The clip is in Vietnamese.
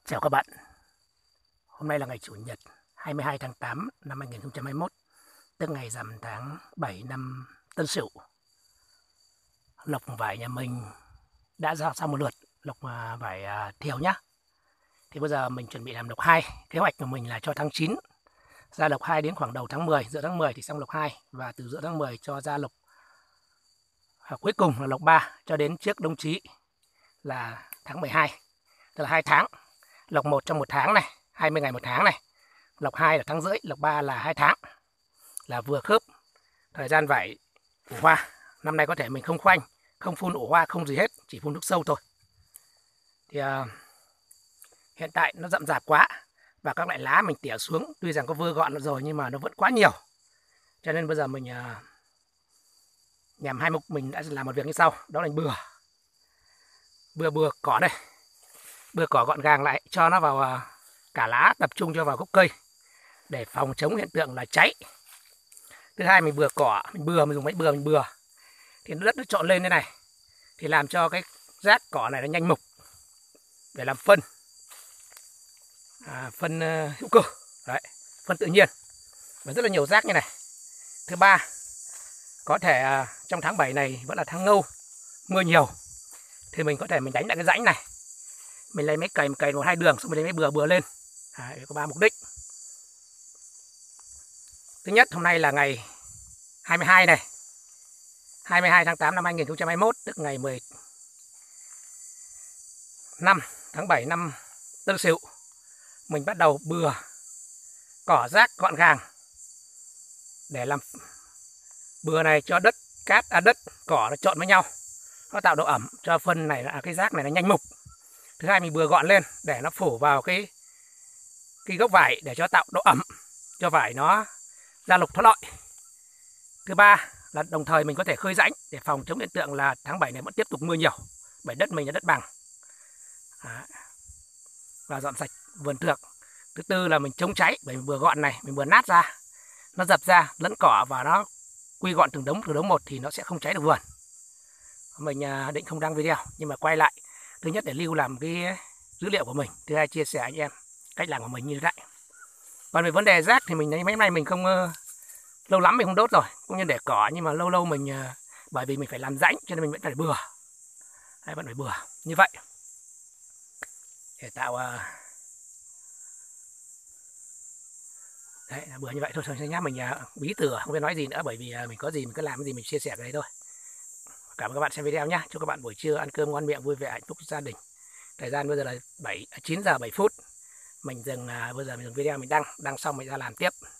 Chào các bạn, hôm nay là ngày Chủ nhật 22 tháng 8 năm 2021, tức ngày rằm tháng 7 năm Tân Sửu. Lộc vải nhà mình đã ra xong một lượt lộc vải thiều nhá. Thì bây giờ mình chuẩn bị làm lộc 2, kế hoạch của mình là cho tháng 9 ra lộc 2 đến khoảng đầu tháng 10, giữa tháng 10 thì xong lộc 2 và từ giữa tháng 10 cho ra lộc cuối cùng là lộc 3 cho đến trước Đông Chí là tháng 12, tức là 2 tháng. Lộc 1 trong 1 tháng này, 20 ngày 1 tháng này. Lộc 2 là tháng rưỡi, lộc 3 là 2 tháng. Là vừa khớp. Thời gian vải ủ hoa. Năm nay có thể mình không khoanh, không phun ủ hoa, không gì hết, chỉ phun nước sâu thôi. Thì hiện tại nó rậm rạp quá và các loại lá mình tỉa xuống, tuy rằng có vơ gọn rồi nhưng mà nó vẫn quá nhiều. Cho nên bây giờ mình nhằm hai mục mình đã làm một việc như sau, đó là bừa cỏ đây. Bừa cỏ gọn gàng lại, cho nó vào cả lá, tập trung cho vào gốc cây để phòng chống hiện tượng là cháy. Thứ hai, mình bừa cỏ, mình dùng máy bừa mình bừa thì đất nó trộn lên thế này thì làm cho cái rác cỏ này nó nhanh mục để làm phân, phân hữu cơ đấy, phân tự nhiên và rất là nhiều rác như này. Thứ ba, có thể trong tháng 7 này vẫn là tháng ngâu, mưa nhiều thì mình có thể mình đánh lại cái rãnh này, mình lấy máy cày một hai đường, xong mình lấy máy bừa lên. Có 3 mục đích. Thứ nhất, hôm nay là ngày 22 này, 22 tháng 8 năm 2021, tức ngày 15 tháng 7 năm Tân Sửu. Mình bắt đầu bừa cỏ rác gọn gàng để làm bừa này cho đất cỏ nó trộn với nhau, nó tạo độ ẩm cho phân này, cái rác này nó nhanh mục. Thứ hai, mình bừa gọn lên để nó phủ vào cái gốc vải để cho tạo độ ẩm cho vải nó ra lục thoát lọi. Thứ ba là đồng thời mình có thể khơi rãnh để phòng chống hiện tượng là tháng 7 này vẫn tiếp tục mưa nhiều, bởi đất mình là đất bằng. Và dọn sạch vườn tược. Thứ tư là mình chống cháy, bởi mình bừa gọn này, mình bừa nát ra, nó dập ra lẫn cỏ và nó quy gọn từng đống một thì nó sẽ không cháy được vườn. Mình định không đăng video nhưng mà quay lại, thứ nhất để lưu làm cái dữ liệu của mình, thứ hai chia sẻ anh em cách làm của mình như thế này. Còn về vấn đề rác thì mình thấy mấy nay mình không lâu lắm mình không đốt rồi, cũng như để cỏ, nhưng mà lâu mình bởi vì mình phải làm rãnh cho nên mình vẫn phải bừa. Vẫn phải bừa như vậy để tạo đấy, bừa như vậy thôi nhá. Mình bí từ không biết nói gì nữa, bởi vì mình có gì mình cứ làm cái gì mình chia sẻ cái đấy thôi. Cảm ơn các bạn xem video nhé. Chúc các bạn buổi trưa ăn cơm ngon miệng, vui vẻ, hạnh phúc gia đình. Thời gian bây giờ là 9 giờ 7 phút. Mình dừng bây giờ mình dừng video, mình đăng xong mình ra làm tiếp.